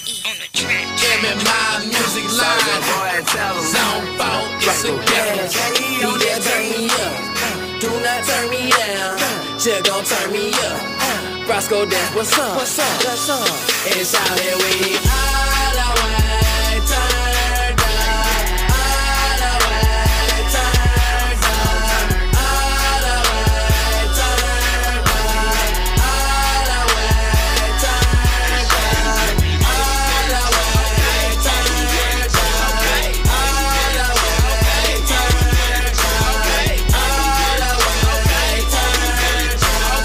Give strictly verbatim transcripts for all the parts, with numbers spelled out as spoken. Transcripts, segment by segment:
on the track. M M I Music Line, Zone four, it's a gas. D J turn me up, do not turn me down. Just gon' turn me up. Roscoe dance, what's up? What's up? What's up? And shout it, we all the way turned up, all the way turned up, all the way turned up, all the way turned up, all the way turned up, all the way turned up, all the way turned up, all the way turned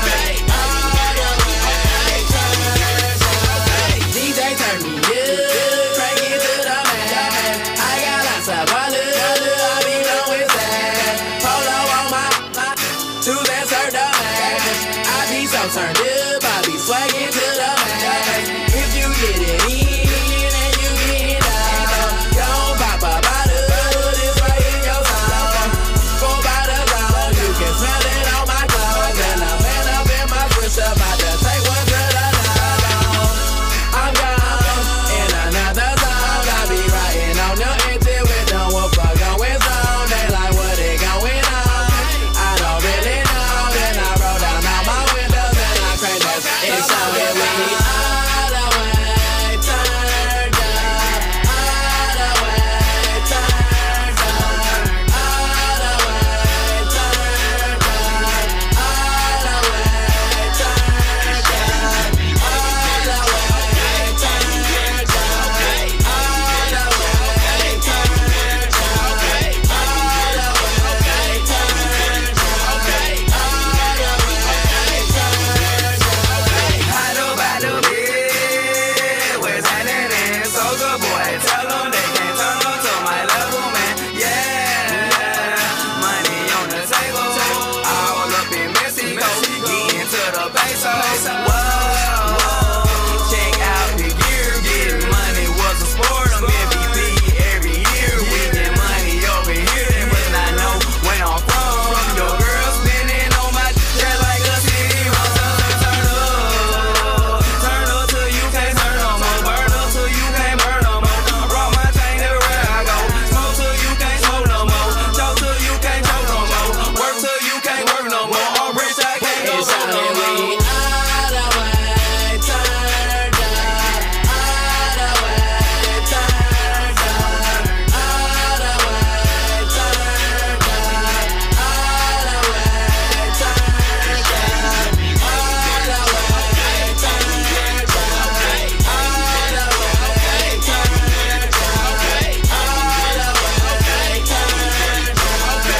up. D J turn me up, crank it to the max. I got lots of wallet, I be done with that. Polo on my, my two that's her the max. I be so turned up, I be swagging to the max. If you get it in and you get it out, don't pop a bottle, this right in your zone. Four bottles on, you can smell it on my clothes. And I'm man up in my switch up, about to take one to the dog. I'm gone in another zone. I be riding on the exit with no what fuck going on. They like what they going on. I don't really know. Then I roll down all my windows and I crank that. It's so that we all the way turned up, all the way turned up, all the way turned up, all the way turned up, all the way turned up, all the way turned up, all the way turned up. Hello, hello, yeah. Where's happening? So good, boy. Tell them they can't turn up to my level, man. Yeah, money on the table. All up in Mexico, getting to the pesos. Whoa, check out the gear. Getting money was a sport. I'm M V P every year. We get money over here. They must not know where I'm from. From your girl spinning on my just like a city. Turn up, turn up till you can't turn no more. Burn up till you can't burn no more. Rock my chain everywhere I go. Smoke till you can't smoke no more. Choke till you can't choke no more. Work till you can't work no more. I'm rich, I can't go It's broke how no that we more. all the way turned up, all the way turned up, all the way turned up, all the way turned up, all the way turned up, all the way turned up, all the way turned up, all the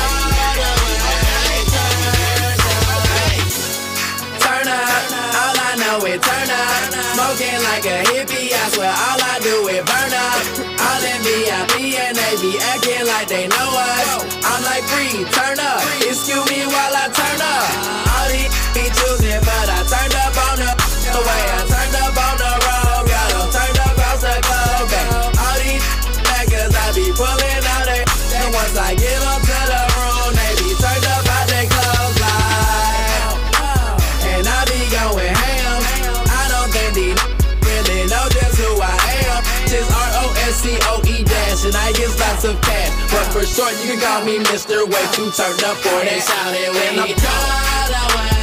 way turned up. Turn up, all I know is turn up. Smoking like a hippie, I swear all I do is burn up. All in V I P and they be acting like they know us. I'm like free, turn up, excuse me while I turn up. All these be choosing, but I turned up on the the way I turned up on the road. Got them turned up across the globe. Back. All these backers I be pulling out they. And once I get them to the room, they be turned up out their clothes like. And I be going ham. I don't think these really know just who I am. Just R O S C O E dash, and I get lots of cash. But for short, you can call me Mister Way Too Turned Up for that. Shout it when I'm all the way